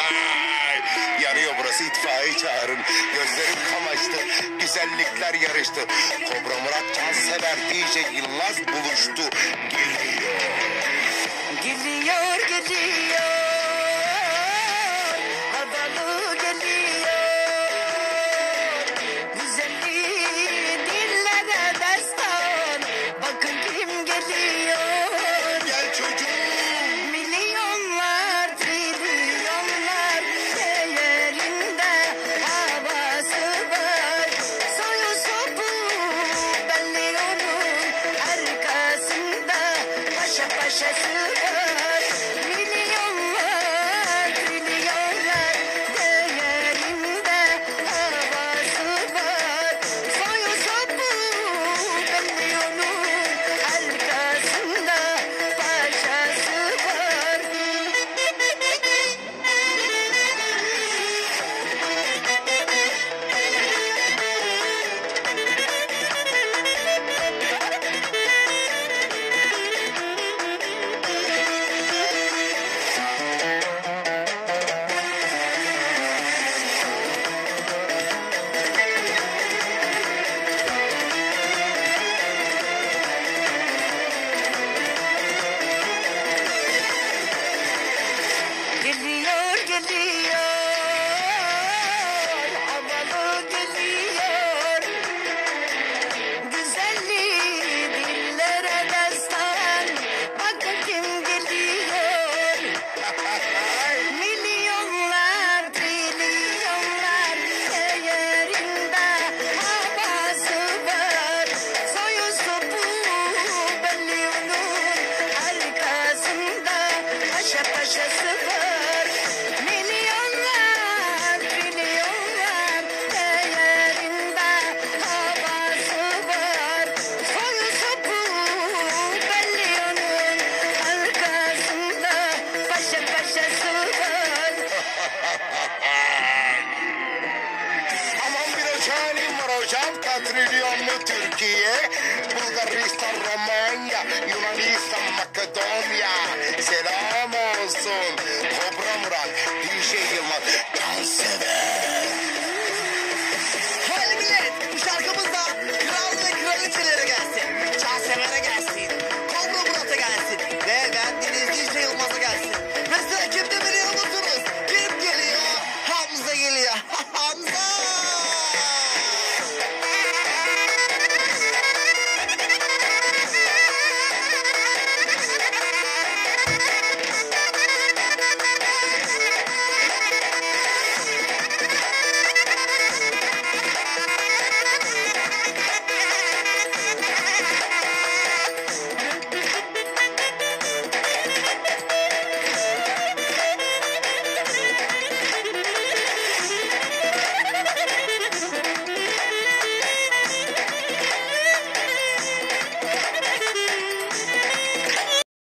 Yanıyor burası, itfaiye çağırın. Gözlerim kamaştı, güzellikler yarıştı. Kobra Murat Cansever DJ Yılmaz buluştu. Geliyor. Geliyor, geliyor. Havalı geliyor. Güzelliği dillere destan. Bakın kim geliyor. Gel çocuğum. Milyonlar, trilyonlar değerinde havası var. Soyu sopu belli onun arkasında paşa paşası var. Milyonlar, trilyonlar değerinde havası var. Soyu sopu belli onun arkasında paşası var. Geliyor, geliyor. Havalı geliyor. Güzelliği dillere destan. Bakın kim geliyor. Milyonlar, trilyonlar değerinde havası var. Soyu sopu belli onun arkasında paşa paşası var. Milyonlar, trilyonlar değerinde havası var. Soyu sopu belli onun arkasında paşa paşası var. Aman bir ocanim var hocam, katrilyonlu Türkiye, Bulgaristan, Romanya, Yunanistan, Makedonya. Selam olsun. Kobra Murat, DJ Yılmaz Cansever.